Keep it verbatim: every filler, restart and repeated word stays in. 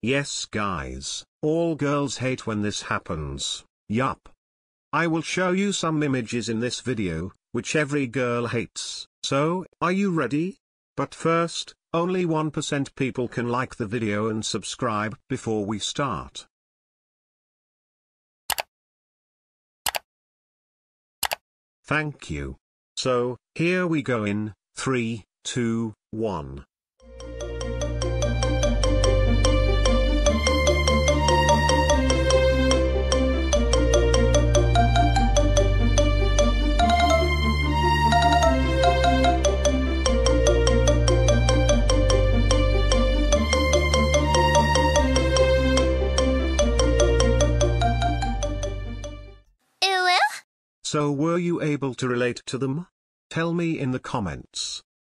Yes guys, all girls hate when this happens. Yup. I will show you some images in this video, which every girl hates. So, are you ready? But first, only one percent people can like the video and subscribe before we start. Thank you. So, here we go in three, two, one. So were you able to relate to them? Tell me in the comments.